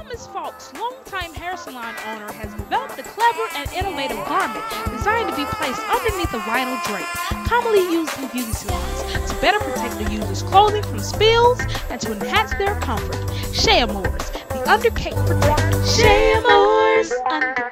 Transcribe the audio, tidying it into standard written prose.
Thomas Falk's longtime hair salon owner has developed a clever and innovative garment designed to be placed underneath a vinyl drape, commonly used in beauty salons, to better protect the user's clothing from spills and to enhance their comfort. Shea Moores, the Undercake Protector. Shea Moores Undercake.